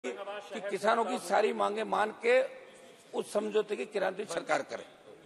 कि किसानों की सारी मांगे मान के उस समझौते की क्रांति सरकार करे।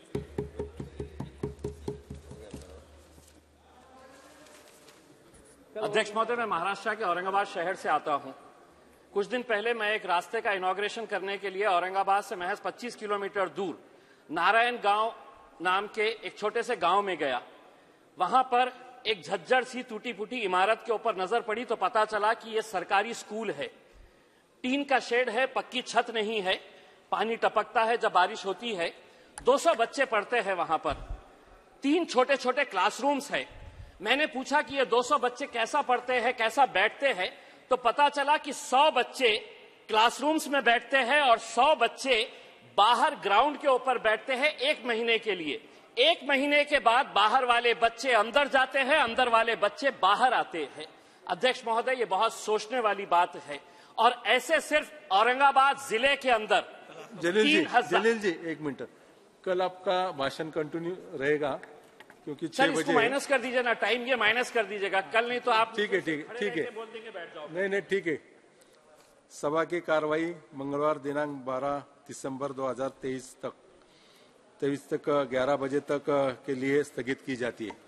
अध्यक्ष महोदय, मैं महाराष्ट्र के औरंगाबाद शहर से आता हूं। कुछ दिन पहले मैं एक रास्ते का इनॉग्रेशन करने के लिए औरंगाबाद से महज 25 किलोमीटर दूर नारायण गांव नाम के एक छोटे से गांव में गया। वहां पर एक झज्जर सी टूटी फूटी इमारत के ऊपर नजर पड़ी तो पता चला कि यह सरकारी स्कूल है। टीन का शेड है, पक्की छत नहीं है, पानी टपकता है जब बारिश होती है। 200 बच्चे पढ़ते हैं वहां पर। 3 छोटे छोटे क्लासरूम्स है। मैंने पूछा कि ये 200 बच्चे कैसा पढ़ते हैं, कैसा बैठते हैं, तो पता चला कि 100 बच्चे क्लासरूम्स में बैठते हैं और 100 बच्चे बाहर ग्राउंड के ऊपर बैठते हैं 1 महीने के लिए। 1 महीने के बाद बाहर वाले बच्चे अंदर जाते हैं, अंदर वाले बच्चे बाहर आते हैं। अध्यक्ष महोदय, ये बहुत सोचने वाली बात है। और ऐसे सिर्फ औरंगाबाद जिले के अंदर जलील जी 1 मिनट, कल आपका भाषण कंटिन्यू रहेगा क्योंकि 6 बजे माइनस कर दीजिए ना, टाइम ये माइनस कर दीजिएगा। कल नहीं तो आप ठीक है बोल देंगे बैठ जाओ। नहीं ठीक है। सभा की कार्रवाई मंगलवार दिनांक 12 दिसंबर 2023 तक 11 बजे तक के लिए स्थगित की जाती है।